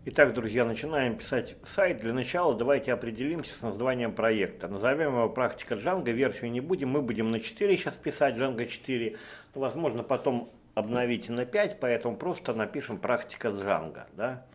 Итак, друзья, начинаем писать сайт. Для начала давайте определимся с названием проекта. Назовем его «Практика Django», версию не будем, мы будем на 4 сейчас писать, Django 4. Возможно, потом обновить на 5, поэтому просто напишем «Практика Django». Да?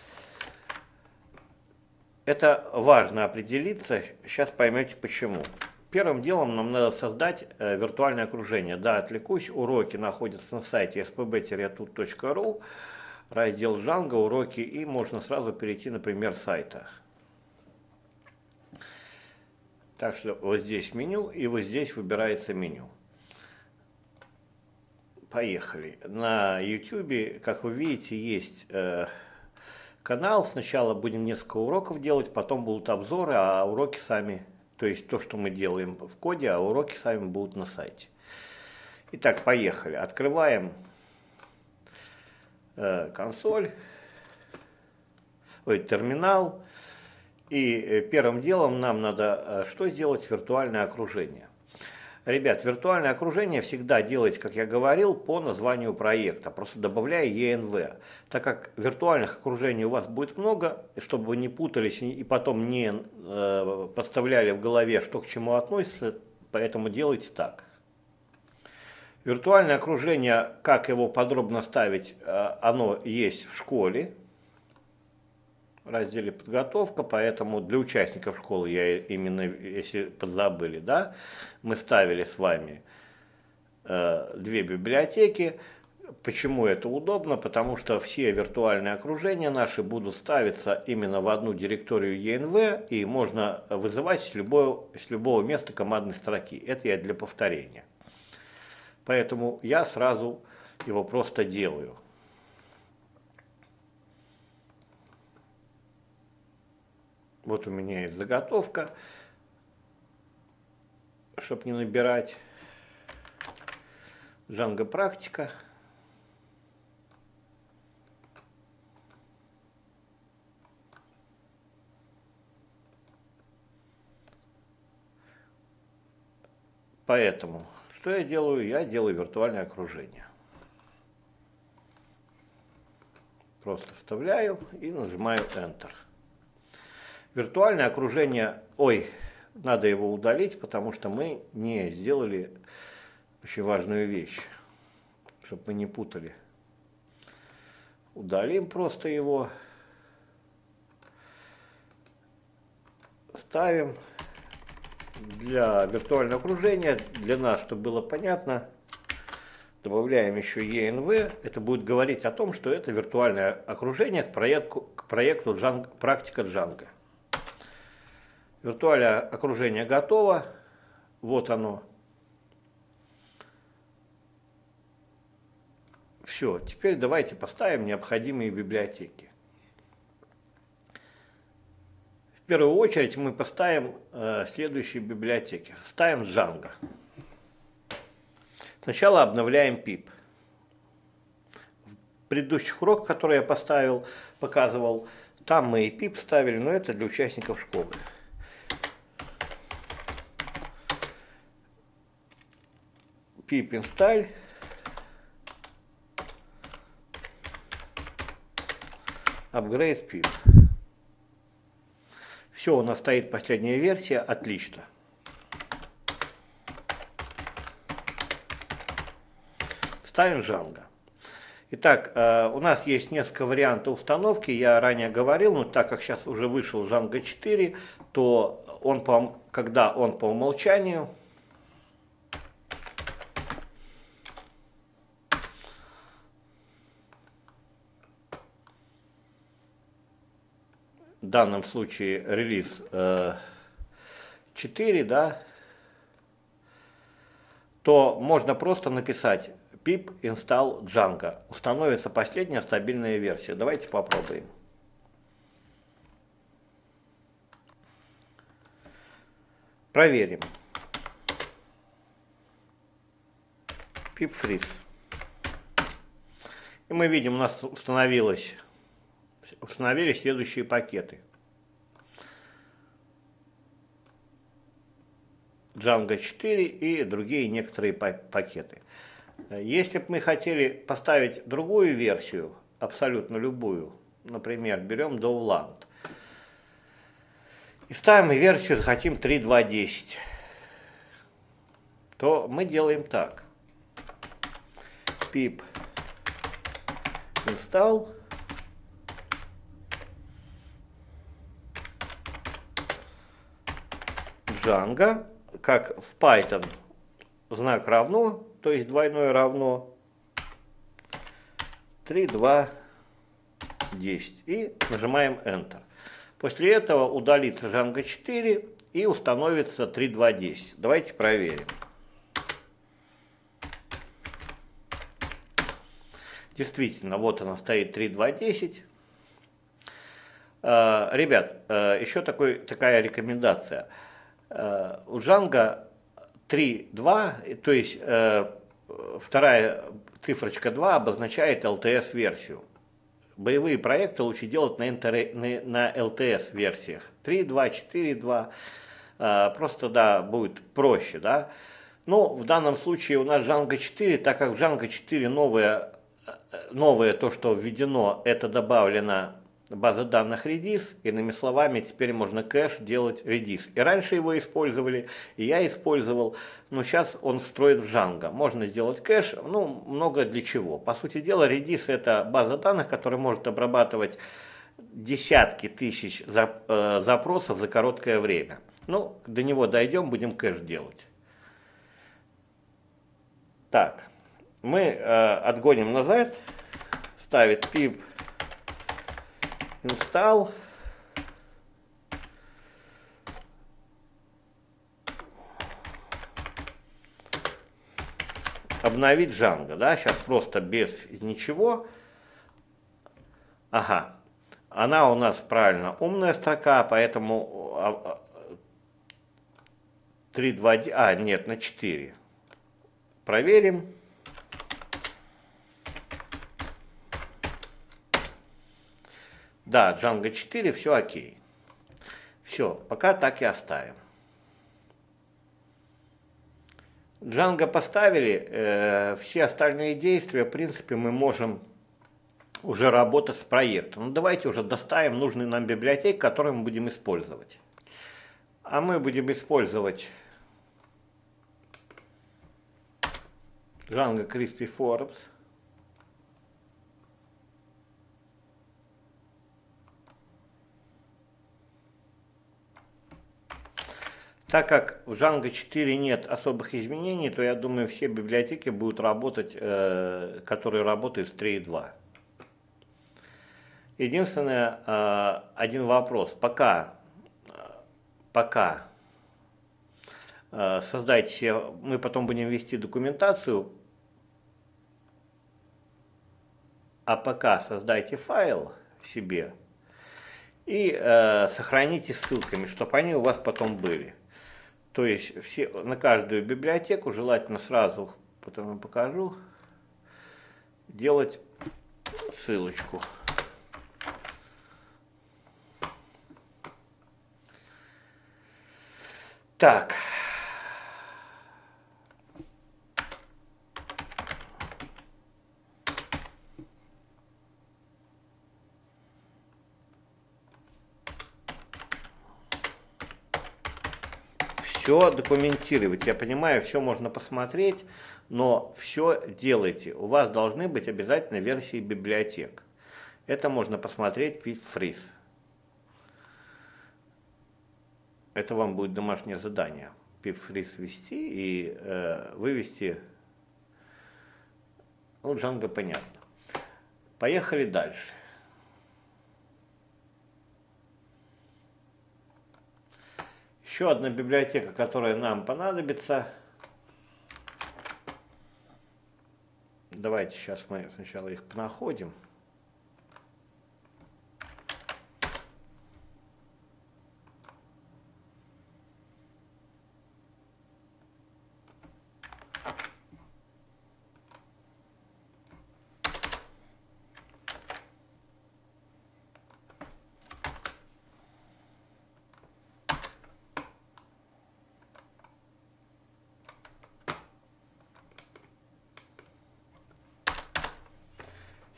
Это важно определиться, сейчас поймете почему. Первым делом нам надо создать виртуальное окружение. Да, отвлекусь, уроки находятся на сайте spb-tut.ru. Раздел Django, уроки, и можно сразу перейти, например, сайта. Так что вот здесь меню, и вот здесь выбирается меню. Поехали. На YouTube, как вы видите, есть канал. Сначала будем несколько уроков делать, потом будут обзоры, а уроки сами, то есть то, что мы делаем в коде, а уроки сами будут на сайте. Итак, поехали. Открываем консоль, терминал, и первым делом нам надо что сделать? Виртуальное окружение. Ребят, виртуальное окружение всегда делайте, как я говорил, по названию проекта, просто добавляя ENV. Так как виртуальных окружений у вас будет много, чтобы вы не путались и потом не подставляли в голове, что к чему относится, поэтому делайте так. Виртуальное окружение, как его подробно ставить, оно есть в школе, в разделе «Подготовка», поэтому для участников школы, я именно, если подзабыли, да, мы ставили с вами две библиотеки. Почему это удобно? Потому что все виртуальные окружения наши будут ставиться именно в одну директорию ENV, и можно вызывать с любого места командной строки. Это я для повторения. Поэтому я сразу его просто делаю. Вот у меня есть заготовка, чтобы не набирать. Django практика. Поэтому что я делаю? Я делаю виртуальное окружение. Просто вставляю и нажимаю Enter. Виртуальное окружение, надо его удалить, потому что мы не сделали очень важную вещь, чтобы мы не путали. Удалим просто его, ставим. Для виртуального окружения, для нас, чтобы было понятно, добавляем еще ENV. Это будет говорить о том, что это виртуальное окружение к проекту Django, практика Django. Виртуальное окружение готово. Вот оно. Все, теперь давайте поставим необходимые библиотеки. В первую очередь мы поставим следующие библиотеки. Ставим Django. Сначала обновляем pip. В предыдущих уроках, которые я показывал, там мы и pip ставили, но это для участников школы. Pip install. Upgrade pip. Все, у нас стоит последняя версия, отлично. Ставим Django. Итак, у нас есть несколько вариантов установки, я ранее говорил, но так как сейчас уже вышел Django 4, то когда он по умолчанию, в данном случае релиз 4, да, то можно просто написать pip install Django. Установится последняя стабильная версия. Давайте попробуем. Проверим. Pip freeze. И мы видим, у нас установились следующие пакеты. Django 4 и другие некоторые пакеты. Если бы мы хотели поставить другую версию, абсолютно любую, например, берем Dovland и ставим версию, захотим 3.2.10, то мы делаем так. Pip install Django, как в Python, знак равно, то есть двойное равно, 3.2.10 и нажимаем Enter. После этого удалится Django 4 и установится 3.2.10. Давайте проверим. Действительно, вот она стоит 3.2.10. Ребят, еще такая рекомендация. У Django 3.2, то есть вторая цифрочка 2 обозначает LTS-версию. Боевые проекты лучше делать на LTS-версиях. 3.2, 4.2. Просто, да, будет проще, да. Но в данном случае у нас Django 4, так как в Django 4 новое то, что введено, это добавлена база данных Redis, иными словами, теперь можно кэш делать Redis. И раньше его использовали, и я использовал, но сейчас он встроит в Django. Можно сделать кэш, ну, много для чего. По сути дела, Redis это база данных, которая может обрабатывать десятки тысяч запросов за короткое время. Ну, до него дойдем, будем кэш делать. Так, мы отгоним назад, ставит pip install. Обновить Django, да, сейчас просто без ничего. Ага, она у нас правильно умная строка, поэтому 3.2, нет, на 4. Проверим. Да, Django 4, все окей. Все, пока так и оставим. Django поставили, все остальные действия, в принципе, мы можем уже работать с проектом. Ну, давайте уже доставим нужные нам библиотеки, которые мы будем использовать. А мы будем использовать Django Crispy Forms. Так как в Django 4 нет особых изменений, то я думаю, все библиотеки будут работать, которые работают с 3.2. Единственное, один вопрос. Пока создайте, мы потом будем вести документацию, а пока создайте файл себе и сохраните ссылками, чтобы они у вас потом были. То есть на каждую библиотеку желательно сразу, потом я покажу, делать ссылочку. Так. Все документировать. Я понимаю, все можно посмотреть, но все делайте. У вас должны быть обязательно версии библиотек. Это можно посмотреть в PipFreeze. Это вам будет домашнее задание. PipFreeze ввести и вывести. Ну, Django понятно. Поехали дальше. Еще одна библиотека, которая нам понадобится. Давайте сейчас мы сначала их находим.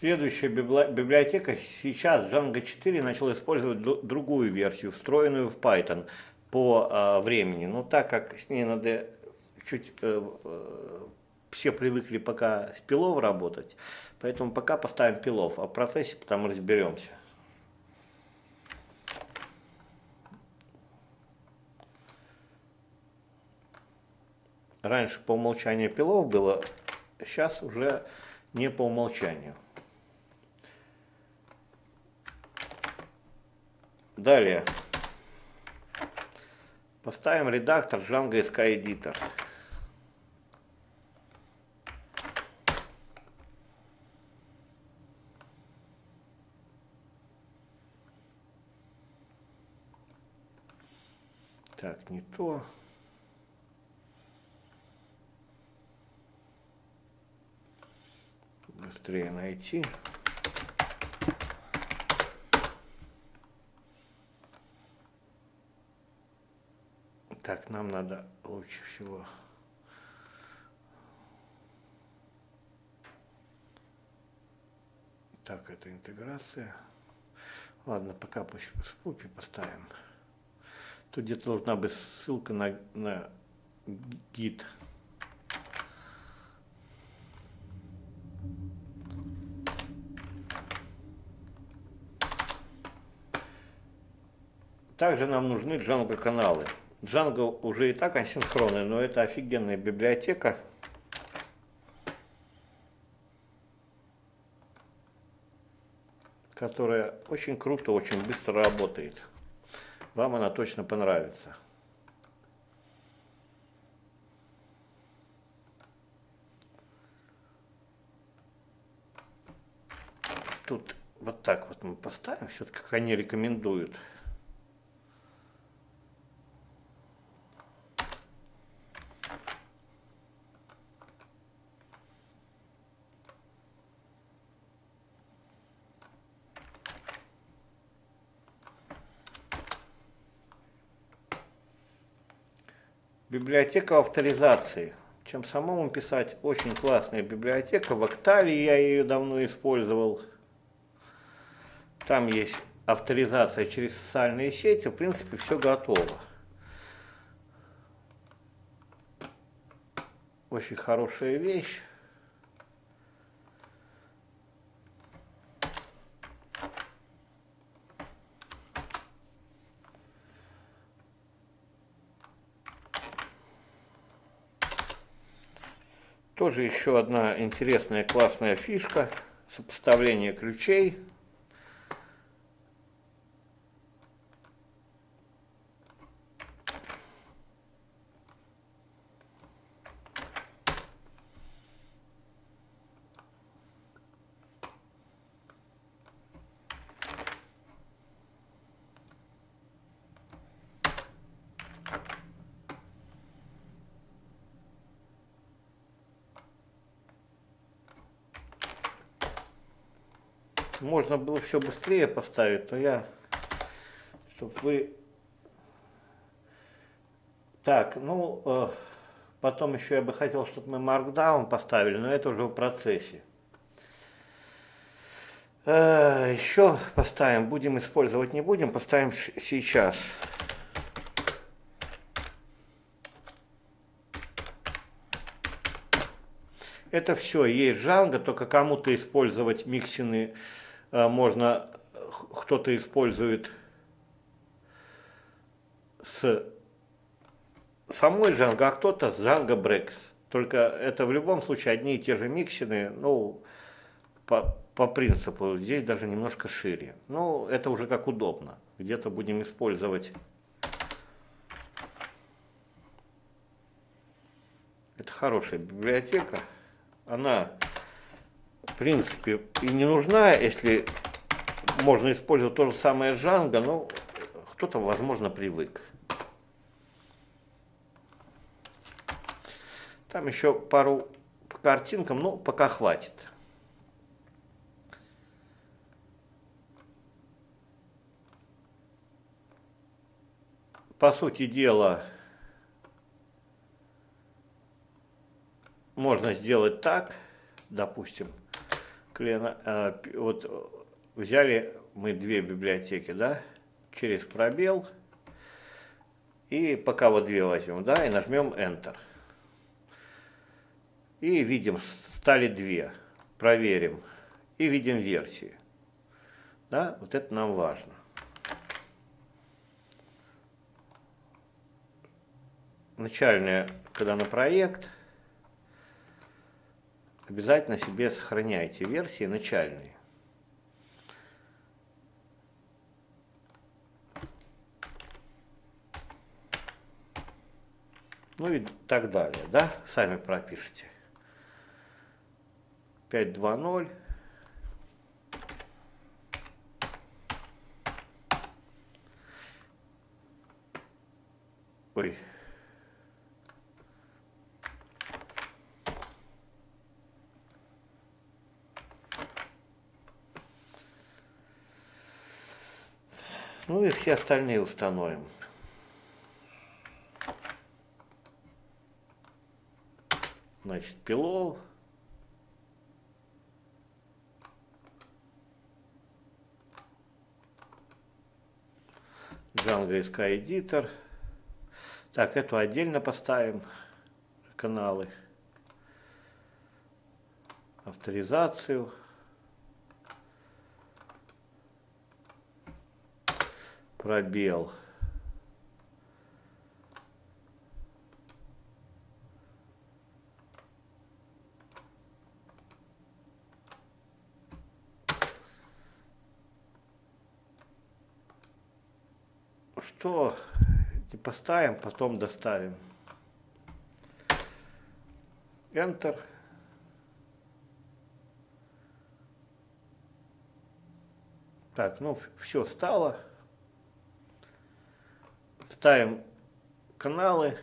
Следующая библиотека. Сейчас Django 4 начал использовать другую версию, встроенную в Python по времени. Но так как с ней надо чуть... все привыкли пока с пилов работать, поэтому пока поставим пилов, а в процессе потом разберемся. Раньше по умолчанию пилов было, сейчас уже не по умолчанию. Далее поставим редактор Django SK Editor. Так, не то. Быстрее найти. Так, нам надо лучше всего. Так, это интеграция. Ладно, пока в спупе поставим. Тут где-то должна быть ссылка на гид. Также нам нужны Django каналы. Django уже и так асинхронный, но это офигенная библиотека. Которая очень круто, очень быстро работает. Вам она точно понравится. Тут вот так вот мы поставим, все-таки как они рекомендуют. Библиотека авторизации. Чем самому писать, очень классная библиотека. В Octali я ее давно использовал. Там есть авторизация через социальные сети. В принципе, все готово. Очень хорошая вещь. Тоже еще одна интересная классная фишка. Сопоставление ключей. Можно было все быстрее поставить, но я, чтобы вы... Так, ну, потом еще я бы хотел, чтобы мы Markdown поставили, но это уже в процессе. Еще поставим, будем использовать, не будем, поставим сейчас. Это все, есть Django, только кому-то использовать миксины можно, кто-то использует с самой Django, а кто-то с Django Breaks. Только это в любом случае одни и те же миксины, ну, по принципу, здесь даже немножко шире. Ну, это уже как удобно. Где-то будем использовать. Это хорошая библиотека. Она, в принципе, и не нужна, если можно использовать то же самое Django, но кто-то, возможно, привык. Там еще пару по картинкам, но пока хватит. По сути дела, можно сделать так, допустим, Вот взяли мы две библиотеки, да, через пробел, и пока вот две возьмем, да, и нажмем Enter. И видим, стали две, проверим, и видим версии, да, вот это нам важно. Начальная, когда на проект, обязательно себе сохраняйте версии начальные. Ну и так далее, да, сами пропишите. 5.2.0. Ой. Ну и все остальные установим. Значит, Pillow. Django SK Editor. Так, эту отдельно поставим. Каналы. Авторизацию. Пробел. Что не поставим, потом доставим. Enter. Так, ну все стало. Ставим каналы.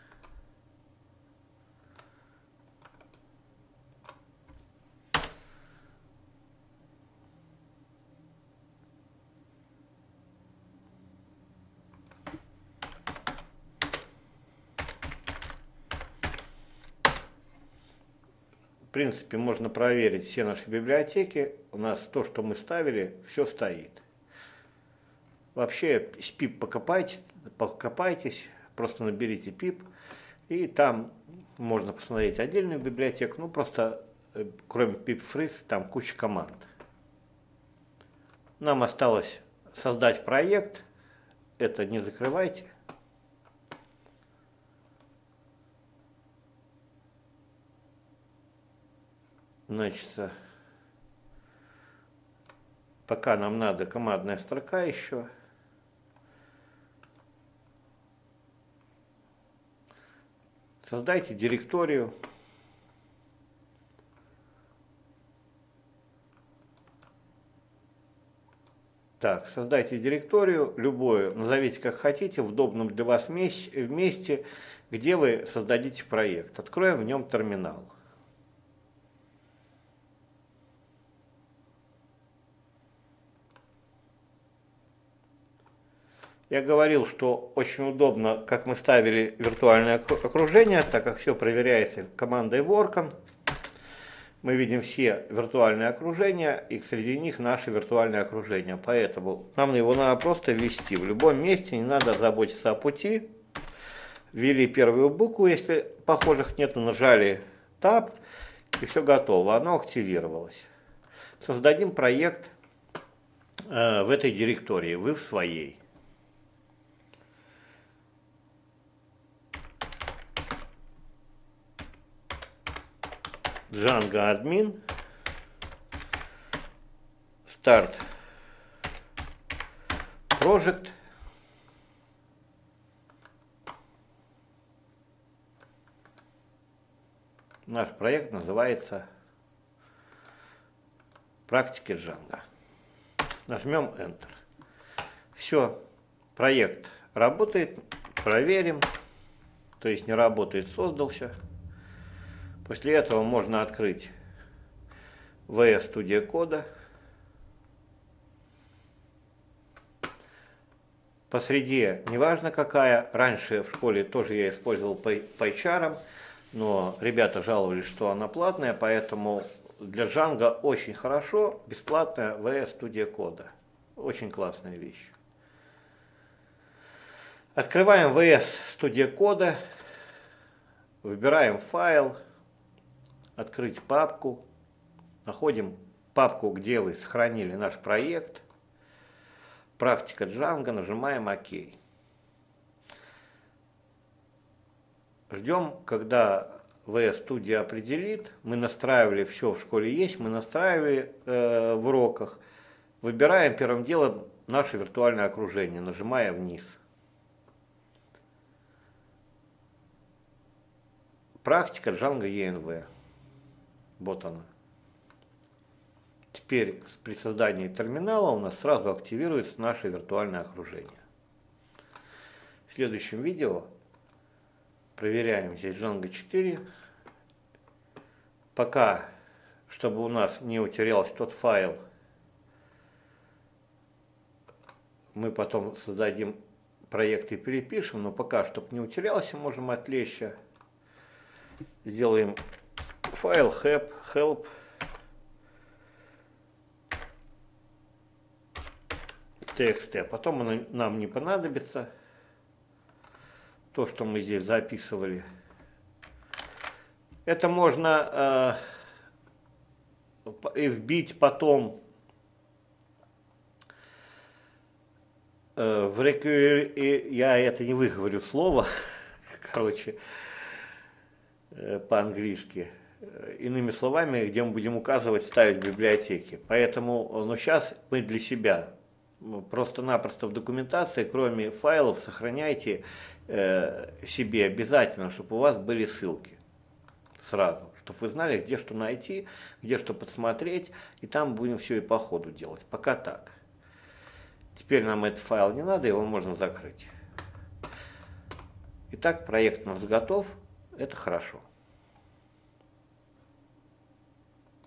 В принципе, можно проверить все наши библиотеки. У нас то, что мы ставили, все стоит. Вообще, с pip покопайтесь, просто наберите pip, и там можно посмотреть отдельную библиотеку. Ну, просто, кроме pip-freeze, там куча команд. Нам осталось создать проект. Это не закрывайте. Значит, пока нам надо командная строка еще. Создайте директорию. Так, создайте директорию, любую, назовите как хотите, в удобном для вас месте, где вы создадите проект. Откроем в нем терминал. Я говорил, что очень удобно, как мы ставили виртуальное окружение, так как все проверяется командой Workon. Мы видим все виртуальные окружения, и среди них наше виртуальное окружение. Поэтому нам его надо просто ввести в любом месте, не надо заботиться о пути. Ввели первую букву, если похожих нету, нажали Tab, и все готово, оно активировалось. Создадим проект в этой директории, вы в своей. Django admin, start project, наш проект называется практики Django. Нажмем Enter. Все, проект работает, проверим, то есть не работает, создался. После этого можно открыть VS Studio Code. Посреди, неважно какая, раньше в школе тоже я использовал PyCharm, но ребята жаловались, что она платная, поэтому для Django очень хорошо, бесплатная VS Studio Code. Очень классная вещь. Открываем VS Studio Code, выбираем файл, открыть папку, находим папку, где вы сохранили наш проект, практика Django, нажимаем ОК. Ждем, когда VS Studio определит, мы настраивали, все в школе есть, мы настраивали в уроках, выбираем первым делом наше виртуальное окружение, нажимая вниз. Практика Django ENV. Вот она. Теперь при создании терминала у нас сразу активируется наше виртуальное окружение. В следующем видео проверяем здесь Django 4. Пока, чтобы у нас не утерялся тот файл, мы потом создадим проект и перепишем, но пока, чтобы не утерялся, можем отвлечься. Сделаем файл help. TXT, а потом он нам не понадобится. То, что мы здесь записывали. Это можно и вбить потом в я это не выговорю слово, короче, по-английски. Иными словами, где мы будем указывать, ставить библиотеки. Поэтому, но сейчас мы для себя просто-напросто в документации, кроме файлов, сохраняйте себе обязательно, чтобы у вас были ссылки сразу, чтобы вы знали, где что найти, где что подсмотреть, и там будем все и по ходу делать. Пока так. Теперь нам этот файл не надо, его можно закрыть. Итак, проект у нас готов, это хорошо.